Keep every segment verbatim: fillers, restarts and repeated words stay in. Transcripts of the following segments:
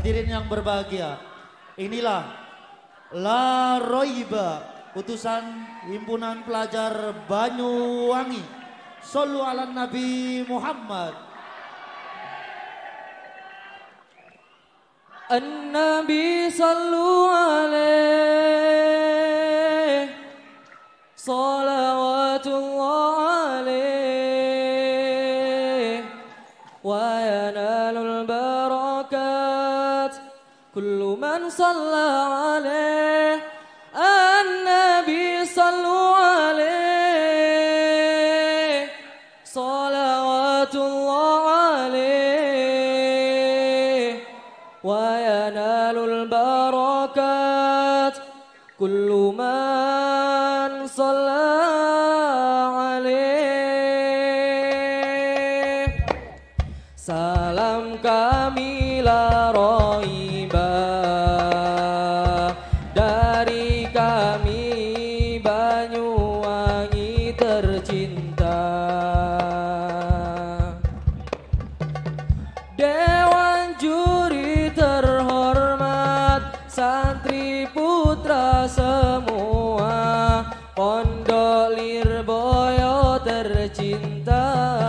Hadirin yang berbahagia, inilah La Roiba, utusan himpunan pelajar Banyuwangi. Shollu ala Nabi Muhammad. An-Nabi sallu alaih, salawatullah alaih, wa yanalul barakat kullu man salla alaih. An-Nabi sallu alaih, salawatullah alaih, wa yanalul barakat kullu man salla alaih. Salam kami la roiba, dari kami Banyuwangi tercinta. Dewan juri terhormat, santri putra semua, Pondok Lirboyo tercinta.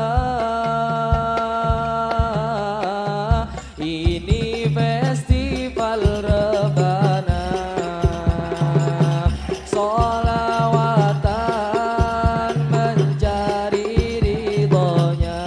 Ini festival rebana, sholawatan mencari ridhonya.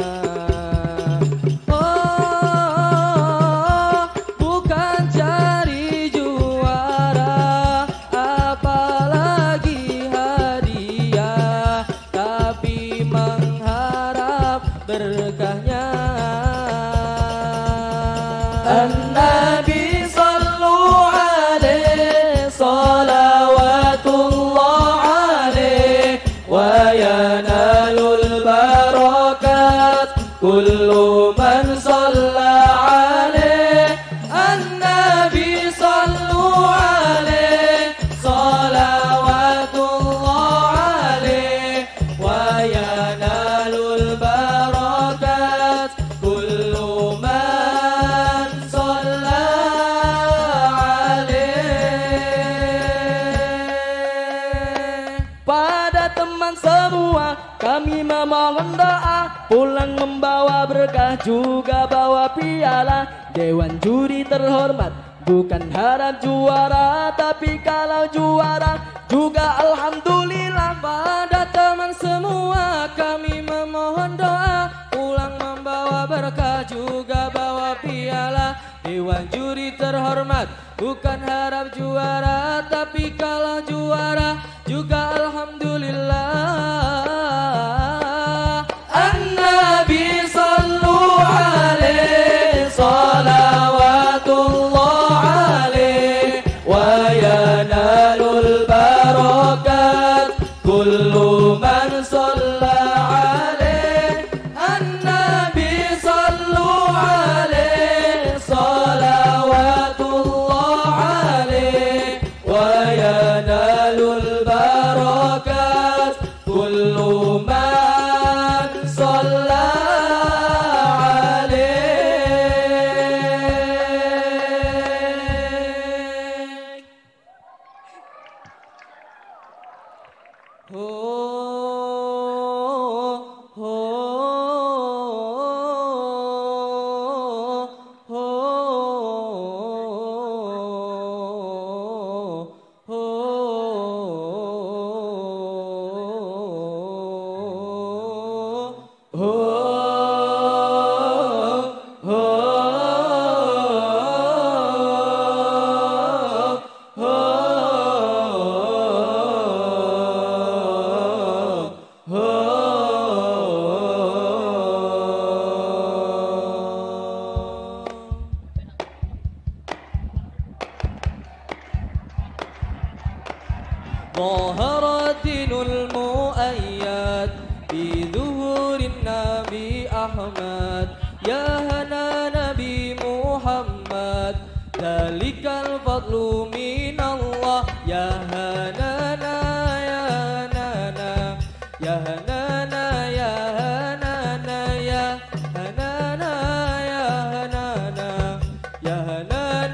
Oh, bukan cari juara, apalagi hadiah, tapi mengharap berkahnya. An-Nabi sallu alaih, salawatullah alaih, wa yanalul barakat kullu man salla alaih. An-Nabi sallu alaih, salawatullah alaih, wa yanalul barakat kullu man salla alaih. Pada teman semua kami memohon doa, pulang membawa berkah juga bawa piala. Dewan juri terhormat, bukan harap juara, tapi kalau juara juga alhamdulillah. Pada teman semua kami memohon doa, pulang membawa berkah juga bawa piala. Dewan juri terhormat, bukan harap juara, tapi kalau juara juga alhamdulillah. An-Nabi sallu alaih, salawatullah alaih, wa yanalul barakat kullu man salla alaih. An-Nabi sallu alaih, salawatullah alaih, wa yanalul barakat kullu man salla alaih. Oh, oh, oh, oh, ظهر الدين المؤيد بظهور النبي أحمد. يا هنا نبي محمد، ذلك الفضل من الله. يا هنانا يا هنانا يا هنانا يا هنانا يا هنانا يا هنانا يا هنانا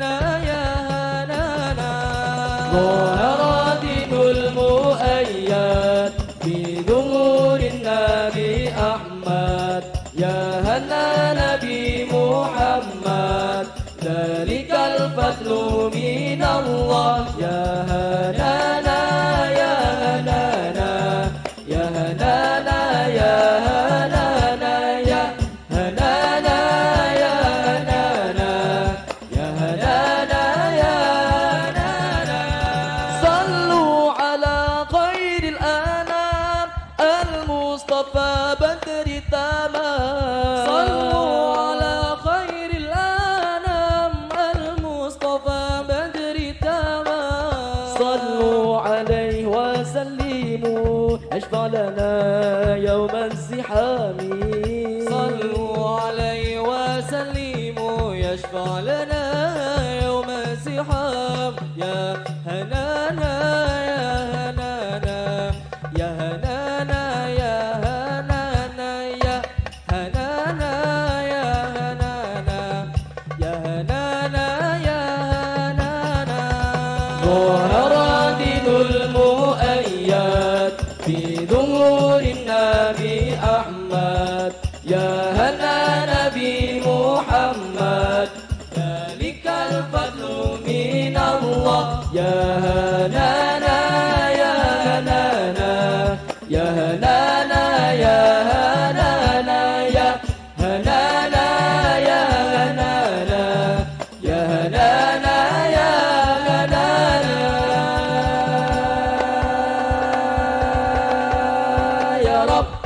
ظهر دين المؤيد بظهور النبي أحمد يا هنا نبي محمد ذلك الفضل من الله يا هنانا يا هنانا يا هنانا يا هنانا يا هنانا يا هنانا يا هنانا يا هنانا صلوا على خير الأنام المصطفى بدر التمام صلوا على خير الأنام المصطفى بدر التمام صلوا عليه وسلموا اشفع لنا يوم الزحام صلوا عليه وسلموا يشفع لنا يوم الزحام يا هنانا يا هنانا يا هنانا يا هنانا يا هنانا يا هنانا يا هنانا يا هنانا ظهر دين المؤيد في ظهور النبي أحمد يا هنا نبي محمد ذلك الفضل من الله يا هنانا يا هنانا يا هنانا يا هنانا يا هنانا يا هنانا يا هنانا يا هنانا يا رب